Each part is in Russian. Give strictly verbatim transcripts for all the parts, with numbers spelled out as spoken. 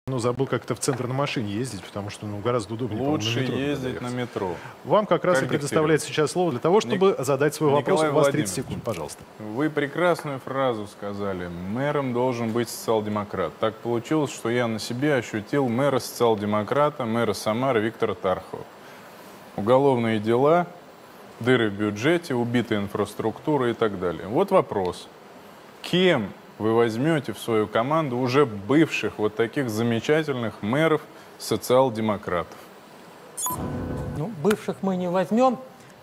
Ну, забыл как-то в центр на машине ездить, потому что ну, гораздо удобнее. Лучше на метро ездить на метро. Вам как раз и предоставляется сейчас слово для того, чтобы Ник... задать свой вопрос. Николай У вас тридцать секунд, пожалуйста. Вы прекрасную фразу сказали. Мэром должен быть социал-демократ. Так получилось, что я на себе ощутил мэра социал-демократа, мэра Самары Виктора Тархова. Уголовные дела, дыры в бюджете, убитая инфраструктура и так далее. Вот вопрос. Кем вы возьмете в свою команду уже бывших вот таких замечательных мэров социал-демократов? Ну, бывших мы не возьмем.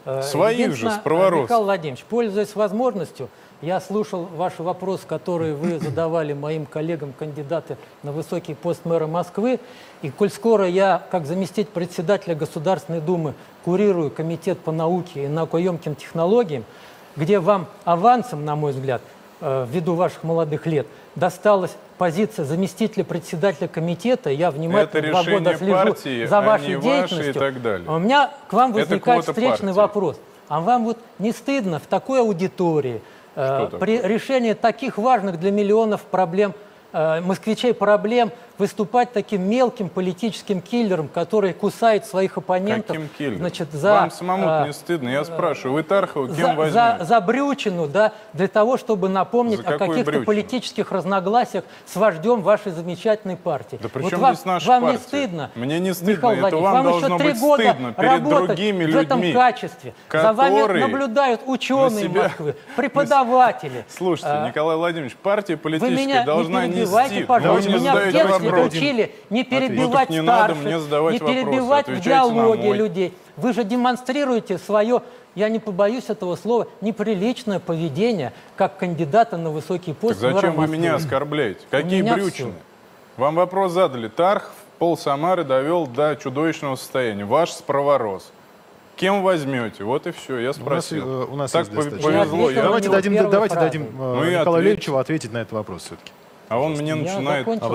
Своих же, с проворос. Михаил Владимирович, пользуясь возможностью, я слушал ваши вопросы, которые вы задавали моим коллегам, кандидаты на высокий пост мэра Москвы. И коль скоро я, как заместитель председателя Государственной Думы, курирую комитет по науке и наукоемким технологиям, где вам авансом, на мой взгляд, ввиду ваших молодых лет, досталась позиция заместителя председателя комитета. Я внимательно два года слежу партии, за вашей а деятельностью. И так далее. У меня к вам возникает встречный партии. вопрос. А вам вот не стыдно в такой аудитории э, при решении таких важных для миллионов проблем, э, москвичей проблем, выступать таким мелким политическим киллером, который кусает своих оппонентов? Каким киллером? Значит, за, Вам самому э, не стыдно? Я спрашиваю, вы Тархова кем за, возьмете? За, за брючину, да, для того, чтобы напомнить о каких-то политических разногласиях с вождем вашей замечательной партии. Да при вот чем вам, здесь наша вам партия? не стыдно? Мне не стыдно, Михаил это вам, вам должно еще три быть года стыдно перед другими людьми, в этом качестве. За вами наблюдают ученые себя... Москвы, преподаватели. Слушайте, а... Николай Владимирович, партия политическая Вы меня должна не перебивайте, нести. пожалуйста. Вы Меня в детстве вопрос. учили не перебивать не старших, надо мне задавать не вопросы, перебивать в диалоге мой. людей. Вы же демонстрируете свое, я не побоюсь этого слова, неприличное поведение как кандидата на высокий пост. Так зачем вы меня оскорбляете? Какие брючины? Вам вопрос задали. Тархов пол Самары довел до чудовищного состояния. Ваш спроворос. Кем возьмете? Вот и все, я спросил. У нас, у нас так повезло. Я давайте дадим, давайте дадим ну, Николаю Леонидовичу ответить на этот вопрос все-таки. А он мне начинает... А вы,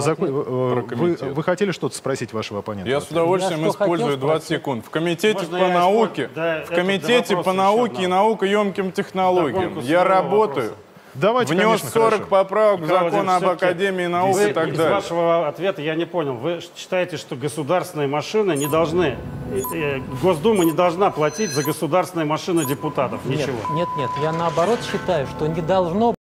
вы, вы хотели что-то спросить вашего оппонента? Я с удовольствием использую двадцать секунд. В комитете Можно по науке, да, в комитете по науке и наукоемким технологиям я работаю. Давайте, внес конечно, сорок хорошо. поправок в закон об Академии наук и так из далее. Из вашего ответа я не понял. Вы считаете, что государственные машины не должны, Госдума не должна платить за государственные машины депутатов? Нет, Ничего. Нет, нет, я наоборот считаю, что не должно